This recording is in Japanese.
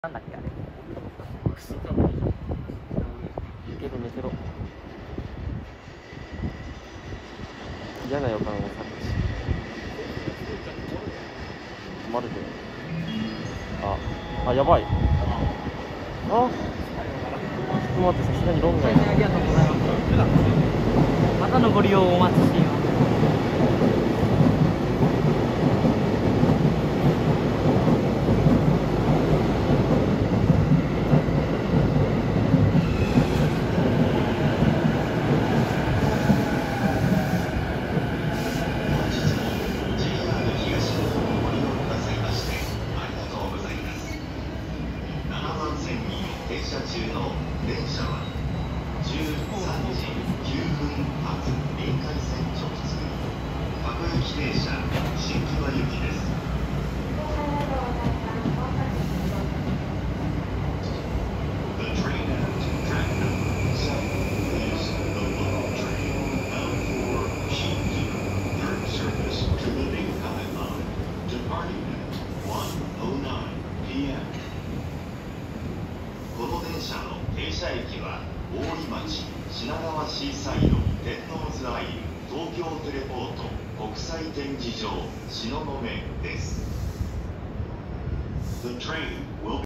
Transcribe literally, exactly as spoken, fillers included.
なんだっけあれ。寝てろ寝てろ。嫌な予感を察知。止まるで。あ、あ、やばい。あ、ちょっと待って、さすがに論外。 ありがとうございます。またのご利用をお待ちしています。 停車中の電車はじゅうさんじきゅうふん発臨海線直通各駅停車新木場行きです。The train at track number seven is the local train bound for Shinjuku, third service to the Ninkai line, departing at one oh nine p m この電車の停車駅は大井町、品川シーサイド、天王洲アイル、東京テレポート、国際展示場、東雲です。The train will